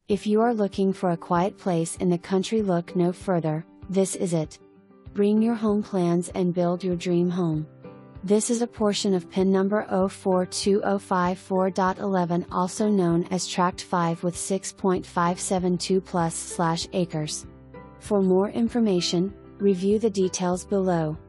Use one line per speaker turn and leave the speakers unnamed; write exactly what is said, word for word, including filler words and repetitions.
If you are looking for a quiet place in the country, look no further, this is it. Bring your home plans and build your dream home. This is a portion of pin number zero four two zero five four dot eleven, also known as Tract five, with six point five seven two plus slash acres. For more information, review the details below.